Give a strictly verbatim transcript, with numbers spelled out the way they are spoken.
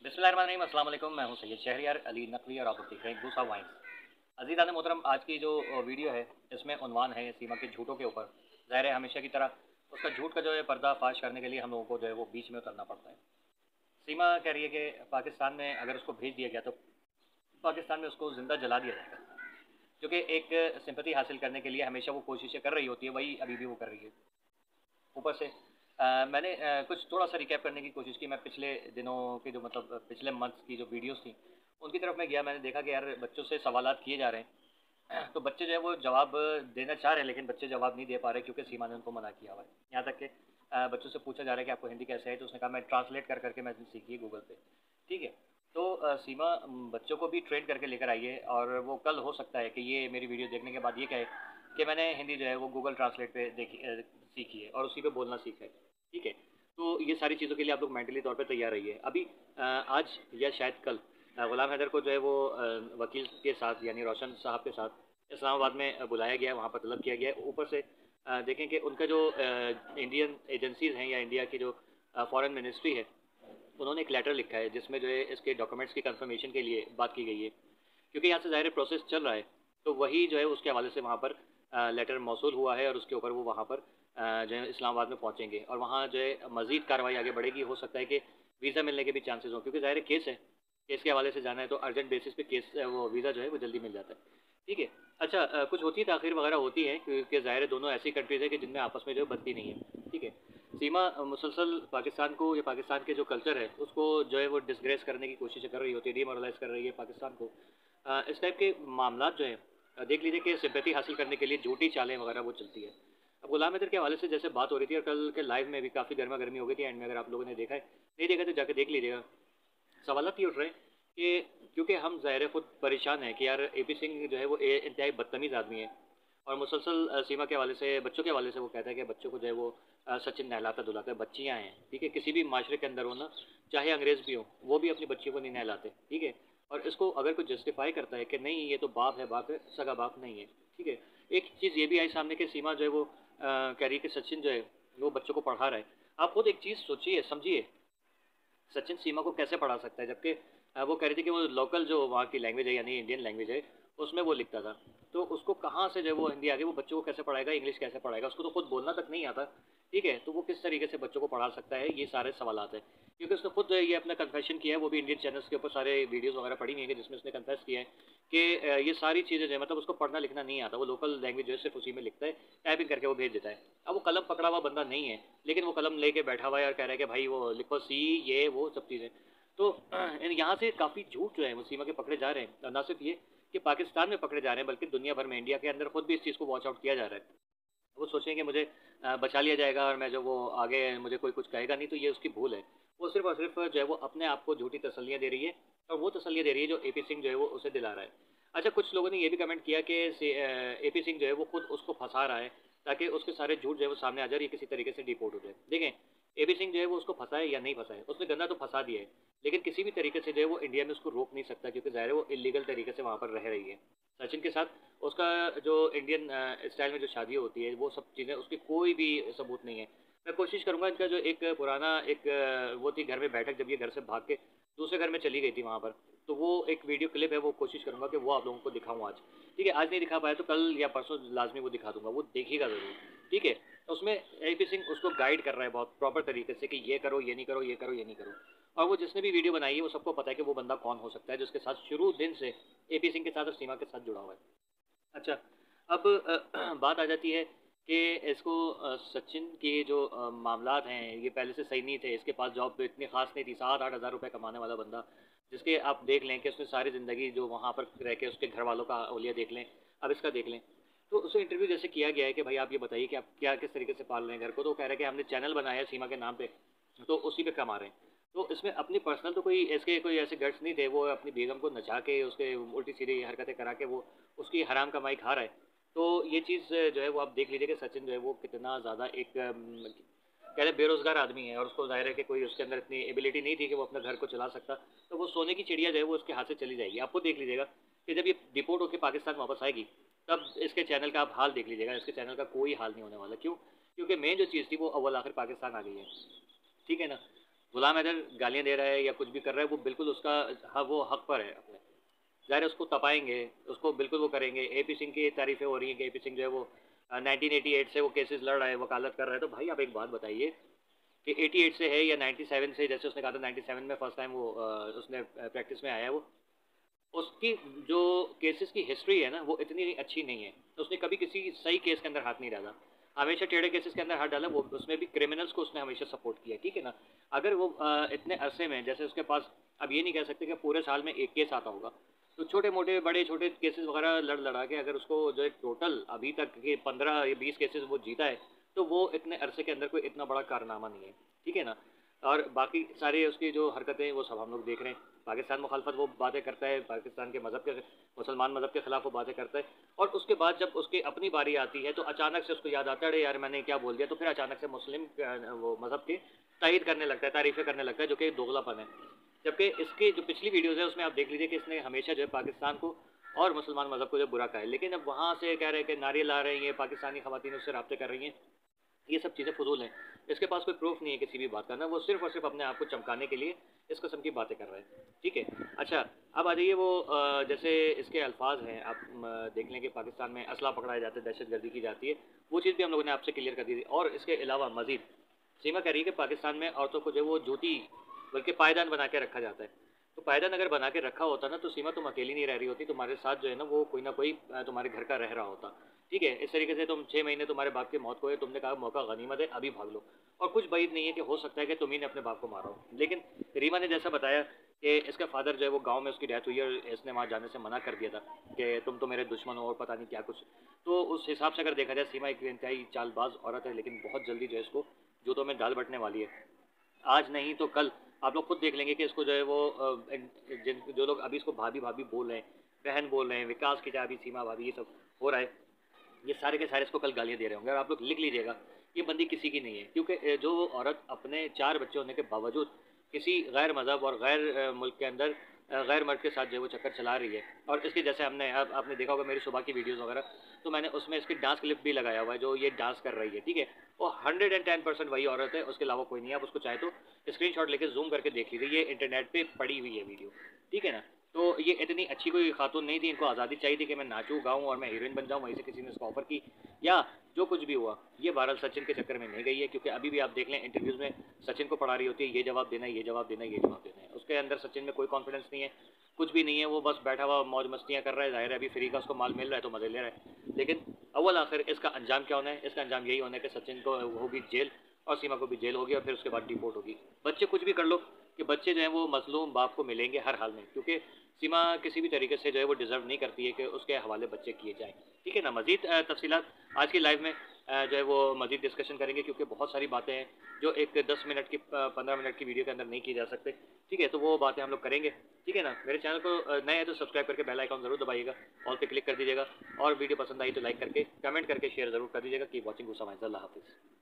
बिस्मिल्लाहिर्रहमानिर्रहीम, अस्सलाम वालेकुम। मैं हूं सैयद शहरियार अली नकवी और आप लोग देख रहे हैं दूसरा वाइन्स। अज़ीज़ान मोहतरम, आज की जो वीडियो है इसमें उन्वान है सीमा के झूठों के ऊपर। ज़ाहिर है हमेशा की तरह उसका झूठ का जो है पर्दाफाश करने के लिए हम लोगों को जो है वो बीच में उतरना पड़ता है। सीमा कह रही है कि पाकिस्तान में अगर उसको भेज दिया गया तो पाकिस्तान में उसको ज़िंदा जला दिया जाएगा, क्योंकि एक सिंपैथी हासिल करने के लिए हमेशा वो कोशिशें कर रही होती है, वही अभी भी वो कर रही है। ऊपर से अ, मैंने अ, कुछ थोड़ा सा रिकैप करने की कोशिश की। मैं पिछले दिनों के जो मतलब पिछले मंथ्स की जो वीडियोस थी उनकी तरफ मैं गया। मैंने देखा कि यार बच्चों से सवालात किए जा रहे हैं तो बच्चे जो है वो जवाब देना चाह रहे हैं, लेकिन बच्चे जवाब नहीं दे पा रहे क्योंकि सीमा ने उनको मना किया हुआ है। यहाँ तक कि अ, बच्चों से पूछा जा रहा है कि आपको हिंदी कैसे है, तो उसने कहा मैं ट्रांसलेट कर करके मैंने सीखी है गूगल पे। ठीक है। तो अ, सीमा अम, बच्चों को भी ट्रेन करके लेकर आई है, और वो कल हो सकता है कि ये मेरी वीडियो देखने के बाद ये कहे कि मैंने हिंदी जो है वो गूगल ट्रांसलेट पे देखी अ, सीखी है और उसी पे बोलना सीखा है। ठीक है। तो ये सारी चीज़ों के लिए आप लोग मेंटली तौर पे तैयार रहिए। अभी अ, आज या शायद कल अ, गुलाम हैदर को जो है वो अ, वकील के साथ यानी रोशन साहब के साथ इस्लामाबाद में अ, बुलाया गया है, वहाँ पर तलब किया गया है। ऊपर से अ, देखें कि उनका जो अ, इंडियन एजेंसीज़ हैं या इंडिया की जो फॉरेन मिनिस्ट्री है, उन्होंने एक लेटर लिखा है जिसमें जो है इसके डॉक्यूमेंट्स की कंफर्मेशन के लिए बात की गई है, क्योंकि यहाँ से ज़ाहिर प्रोसेस चल रहा है। तो वही जो है उसके हवाले से वहाँ पर अ, लेटर मौसूल हुआ है और उसके ऊपर वो वहाँ पर अ, जो है इस्लामाबाद में पहुँचेंगे और वहाँ जो है मज़ीद कार्रवाई आगे बढ़ेगी। हो सकता है कि वीज़ा मिलने के भी चांसेस हों, क्योंकि ज़ाहिर केस है, केस के हवाले से जाना है तो अर्जेंट बेसिस पे केस वो वीज़ा जो है वो जल्दी मिल जाता है। ठीक है। अच्छा, अ, कुछ होती है ताख़ीर वगैरह होती है, क्योंकि ज़ाहिर है दोनों ऐसी कंट्रीज़ है कि जिनमें आपस में जो है बनती नहीं है। ठीक है। सीमा अ, मुसलसल पाकिस्तान को या पाकिस्तान के जो कल्चर है उसको जो है वो डिसग्रेस करने की कोशिश कर रही होती है, डीमोरलाइज़ कर रही है पाकिस्तान को। अ, इस टाइप के मामलात जो हैं, अ, देख लीजिए कि सिंपैथी हासिल करने के लिए झूठी चालें वगैरह वो चलती है। अब गुलाम हैदर के हवाले से जैसे बात हो रही थी और कल के लाइव में भी काफ़ी गर्मा गर्मी हो गई थी एंड में, अगर आप लोगों ने देखा है, नहीं देखा तो जाके देख लीजिएगा। सवालात ये उठ रहे हैं कि क्योंकि हम ज़ाहिर है खुद परेशान हैं कि यार ए पी सिंह जो है वो ए इंतहाई बदतमीज़ आदमी है, और मुसलसल अ, सीमा के हवाले से बच्चों के हवाले से वो कहता है कि बच्चों को जो है वो अ, सचिन नहलाता धुलाता है। बच्चियाँ हैं, ठीक है, किसी भी माशरे के अंदर हो ना, चाहे अंग्रेज़ भी हों, वो भी अपनी बच्चियों को नहीं नहलाते। ठीक है। और इसको अगर कोई जस्टिफाई करता है कि नहीं ये तो बाप है, बाप है, सगा बाप नहीं है। ठीक है। एक चीज़ ये भी आई सामने कि सीमा जो है वो अ, कह रही है कि सचिन जो है वो बच्चों को पढ़ा रहा है। आप खुद एक चीज़ सोचिए, समझिए, सचिन सीमा को कैसे पढ़ा सकता है, जबकि अ, वो कह रही थी कि वो लोकल जो वहाँ की लैंग्वेज है यानी इंडियन लैंग्वेज है उसमें वो लिखता था। तो उसको कहाँ से जो है वो हिंदी आ गई, वो बच्चों को कैसे पढ़ाएगा, इंग्लिश कैसे पढ़ाएगा, उसको तो खुद बोलना तक नहीं आता। ठीक है। तो वो किस तरीके से बच्चों को पढ़ा सकता है, ये सारे सवालात हैं। क्योंकि उसने खुद ये अपना कन्फेशन किया है, वो भी इंडियन चैनल्स के ऊपर सारे वीडियोज़ वगैरह पड़ी हुई है जिसमें उसने कन्फेस किया है कि अ, ये सारी चीज़ें जो है मतलब उसको पढ़ना लिखना नहीं आता, वो लोकल लैंग्वेज जो है सिर्फ उसी में लिखता है, टाइपिंग करके वो भेज देता है। अब वो कलम पकड़ा हुआ बंदा नहीं है, लेकिन वो कलम लेके बैठा हुआ है और कह रहा है कि भाई वो लिखो सी, ये वो सब चीज़ें। तो यहाँ से काफ़ी झूठ जो है वो सीमा के पकड़े जा रहे हैं, और ना सिर्फ ये कि पाकिस्तान में पकड़े जा रहे हैं बल्कि दुनिया भर में, इंडिया के अंदर खुद भी इस चीज़ को वॉच आउट किया जा रहा है। वो सोचें कि मुझे अ, बचा लिया जाएगा और मैं जो वो आगे मुझे कोई कुछ कहेगा नहीं, तो ये उसकी भूल है। वो सिर्फ और सिर्फ जो है वो अपने आप को झूठी तसल्लियाँ दे रही है, और वो तसल्लियाँ दे रही है जो ए पी सिंह जो है वो उसे दिला रहा है। अच्छा, कुछ लोगों ने ये भी कमेंट किया कि ए पी सिंह जो है वो खुद उसको फंसा रहा है ताकि उसके सारे झूठ जो है वो सामने आ जाए और ये किसी तरीके से डिपोर्ट हो जाए। देखें, ए पी सिंह जो है वो उसको फंसाए या नहीं फंसाए, उसने गंदा तो फंसा दिया है, लेकिन किसी भी तरीके से जो है वो इंडिया में उसको रोक नहीं सकता, क्योंकि ज़ाहिर है वो इलीगल तरीके से वहाँ पर रह रही है। सचिन के साथ उसका जो इंडियन अ, स्टाइल में जो शादी होती है वो सब चीज़ें, उसकी कोई भी सबूत नहीं है। मैं कोशिश करूँगा, इनका जो एक पुराना एक अ, वो थी घर में बैठक, जब ये घर से भाग के दूसरे घर में चली गई थी वहाँ पर, तो वो एक वीडियो क्लिप है, वो कोशिश करूँगा कि वो आप लोगों को दिखाऊँ आज। ठीक है। आज नहीं दिखा पाया तो कल या परसों लाज़मी वो दिखा दूँगा, वो देखिएगा ज़रूर। ठीक है। तो उसमें ए पी सिंह उसको गाइड कर रहा है बहुत प्रॉपर तरीके से कि ये करो, ये नहीं करो, ये करो, ये नहीं करो। और वो जिसने भी वीडियो बनाई है वो सबको पता है कि वो बंदा कौन हो सकता है, जिसके साथ शुरू दिन से ए पी सिंह के साथ और सीमा के साथ जुड़ा हुआ है। अच्छा, अब अ, बात आ जाती है कि इसको अ, सचिन के जो अ, मामलात हैं ये पहले से सही नहीं थे, इसके पास जॉब इतनी ख़ास नहीं थी, सात आठ हज़ार रुपये कमाने वाला बंदा, जिसके आप देख लें कि उसने सारी ज़िंदगी जो वहाँ पर रह के उसके घर वालों का ओलिया देख लें, अब इसका देख लें। तो उसे इंटरव्यू जैसे किया गया है कि भाई आप ये बताइए कि आप क्या किस तरीके से पाल रहे हैं घर को, तो वो कह रहा है कि हमने चैनल बनाया है सीमा के नाम पे, तो उसी पे कमा रहे हैं। तो इसमें अपनी पर्सनल तो कोई इसके कोई ऐसे गट्स नहीं थे, वो अपनी बेगम को नचा के उसके उल्टी-सीधी हरकतें करा के वो उसकी हराम कमाई खा रहा है। तो ये चीज़ जो है वो आप देख लीजिए कि सचिन जो है वो कितना ज़्यादा एक अम, कह लें बेरोज़गार आदमी है, और उसको ज़ाहिर है कि कोई उसके अंदर इतनी एबिलिटी नहीं थी कि वो अपने घर को चला सकता। तो वो सोने की चिड़िया जो है वो उसके हाथ से चली जाएगी। आप खुद देख लीजिएगा कि जब ये डिपोर्ट होके पाकिस्तान वापस आएगी, तब इसके चैनल का आप हाल देख लीजिएगा, इसके चैनल का कोई हाल नहीं होने वाला। क्यों? क्योंकि मेन जो चीज़ थी वो अव्वल आखिर पाकिस्तान आ गई है। ठीक है ना? गुलाम हैदर गालियाँ दे रहा है या कुछ भी कर रहा है, वो बिल्कुल उसका हाँ, वो हक पर है अपने। ज़ाहिर है उसको तपाएँगे, उसको बिल्कुल वो करेंगे। एपी सिंह की तारीफ़ें हो रही हैं कि एपी सिंह जो है वो अ, नाइनटीन एटी एट से वो केसेस लड़ रहा है, वकालत कर रहा है। तो भाई आप एक बात बताइए कि एटी एट से है या नाइनटी सेवन से, जैसे उसने कहा था नाइनटी सेवन में फर्स्ट टाइम वो अ, उसने अ, प्रैक्टिस में आया है वो। उसकी जो केसेस की हिस्ट्री है ना, वो इतनी अच्छी नहीं है। तो उसने कभी किसी सही केस के अंदर हाथ नहीं डाला। हमेशा टेढ़े केसेस के अंदर हाथ डाला, वो उसमें भी क्रिमिनल्स को उसने हमेशा सपोर्ट किया, ठीक है ना? अगर वो अ, इतने अरसे में जैसे उसके पास, अब ये नहीं कह सकते कि पूरे साल में एक केस आता होगा। तो छोटे-मोटे, बड़े-छोटे केसेस वगैरह लड़-लड़ा के अगर उसको जो है टोटल अभी तक के पंद्रह या बीस केसेस वो जीता है, तो वो इतने अरसे के अंदर कोई इतना बड़ा कारनामा नहीं है, ठीक है ना? और बाकी सारी उसकी जो हरकतें हैं वो सब हम लोग देख रहे हैं। पाकिस्तान मुखालफत वो बातें करता है, पाकिस्तान के मज़हब के, मुसलमान मज़हब के ख़िलाफ़ वो बातें करता है, और उसके बाद जब उसकी अपनी बारी आती है तो अचानक से उसको याद आता है, अरे यार मैंने क्या बोल दिया, तो फिर अचानक से मुस्लिम अ, वो मज़हब की तायद करने लगता है, तारीफ़ें करने लगता है, जो कि दोगलापन है। जबकि इसकी जो पिछली वीडियोज़ है उसमें आप देख लीजिए कि इसने हमेशा जो है पाकिस्तान को और मुसलमान मज़हब को जो बुरा कहा है, लेकिन अब वहाँ से कह रहे हैं कि नारे ला रही हैं, पाकिस्तानी ख़वातीन उससे राब्ते कर रही हैं। ये सब चीज़ें फ़ुज़ूल हैं। इसके पास कोई प्रूफ़ नहीं है किसी भी बात का ना, वो सिर्फ़ और सिर्फ़ अपने आप को चमकाने के लिए इस किस्म की बातें कर रहा है। ठीक है? अच्छा, अब आ जाइए वो अ, जैसे इसके अल्फ़ाज़ हैं, आप म देख लें कि पाकिस्तान में असला पकड़ाए जाते हैं, दहशतगर्दी की जाती है, वो चीज़ भी हम लोगों ने आपसे क्लियर कर दी थी। और इसके अलावा मज़ीद सीमा कह रही है कि पाकिस्तान में औरतों को जो है वो जूती, बल्कि पायदान बना के रखा जाता है। तो पायदान अगर बना के रखा होता ना, तो सीमा तुम अकेली नहीं रह रही होती, तुम्हारे साथ जो है ना वो कोई ना कोई अ, तुम्हारे घर का रह रहा होता। ठीक है? इस तरीके से तुम छह महीने तुम्हारे बाप की मौत को है, तुमने कहा मौका गनीमत है, अभी भाग लो। और कुछ بعید नहीं है कि हो सकता है कि तुम ही ने अपने बाप को मारा हो। लेकिन रीमा ने जैसा बताया कि इसका फादर जो है वो गाँव में उसकी डेथ हुई है और इसने वहाँ जाने से मना कर दिया था कि तुम तो मेरे दुश्मन हो और पता नहीं क्या कुछ। तो उस हिसाब से अगर देखा जाए, सीमा एक इंतहाई चालबाज़ औरत है, लेकिन बहुत जल्दी जो है इसको जूतों में दाल बंटने वाली है। आज नहीं तो कल आप लोग खुद देख लेंगे कि इसको जो है वो अ, एक- जिन जो लोग अभी इसको भाभी भाभी बोल रहे हैं, बहन बोल रहे हैं, विकास की चाबी, सीमा भाभी, ये सब हो रहा है, ये सारे के सारे इसको कल गालियाँ दे रहे होंगे। और आप लोग लिख लीजिएगा, ये बंदी किसी की नहीं है, क्योंकि अ, जो औरत अपने चार बच्चे होने के बावजूद किसी गैर मज़हब और गैर अ, मुल्क के अंदर अ, गैर मर्द के साथ जो है वो चक्कर चला रही है। और इसके जैसे हमने अब आपने देखा होगा मेरी सुबह की वीडियोज़ वगैरह, तो मैंने उसमें इसकी डांस क्लिप भी लगाया हुआ है, जो ये डांस कर रही है, ठीक है? वो हंड्रेड एंड टेन परसेंट वही औरत है, उसके अलावा कोई नहीं है। आप उसको चाहे तो स्क्रीनशॉट लेके ज़ूम करके देख लीजिए, ये इंटरनेट पे पड़ी हुई है वीडियो, ठीक है ना? तो ये इतनी अच्छी कोई खातून नहीं थी, इनको आज़ादी चाहिए थी कि मैं नाचूँ, गाऊँ और मैं हीरोइन बन जाऊँ, वहीं से किसी ने इसको ऑफ़र की, या जो कुछ भी हुआ। ये बहरहाल सचिन के चक्कर में नहीं गई है, क्योंकि अभी भी आप देख लें इंटरव्यूज़ में सचिन को पढ़ा रही होती है, ये जवाब देना है, ये जवाब देना है, ये जवाब देना है। उसके अंदर सचिन में कोई कॉन्फिडेंस नहीं है, कुछ भी नहीं है, वो बस बैठा हुआ मौज मस्तियाँ कर रहा है, ज़ाहिर है अभी फ्री का उसको माल मिल रहा है तो मज़े ले रहा है। लेकिन अव्वल आखिर इसका अंजाम क्या होना है? इसका अंजाम यही होना है कि सचिन को होगी जेल, और सीमा को भी जेल होगी, और फिर उसके बाद डिपोर्ट होगी। बच्चे कुछ भी कर लो, कि बच्चे जो हैं वो मज़लूम बाप को मिलेंगे हर हाल में, क्योंकि सीमा किसी भी तरीके से जो है वो डिज़र्व नहीं करती है कि उसके हवाले बच्चे किए जाएँ। ठीक है ना? मज़ीद अ, तफ़सीलात आज की लाइव में अ, जो है वो मज़ीद डिस्कशन करेंगे, क्योंकि बहुत सारी बातें हैं जो एक दस मिनट की प पंद्रह मिनट की वीडियो के अंदर नहीं की जा सकते। ठीक है? तो वो बातें हम लोग करेंगे। ठीक है ना? मेरे चैनल को अ, नए हैं तो सब्सक्राइब करके बेल आइकन ज़रूर दबाइएगा, ऑल पे क्लिक कर दीजिएगा, और वीडियो पसंद आई तो लाइक करके, कमेंट करके शेयर ज़रूर कर दीजिएगा। कीप वॉचिंग गुस्सा माइंस। अल्लाह हाफ़िज़।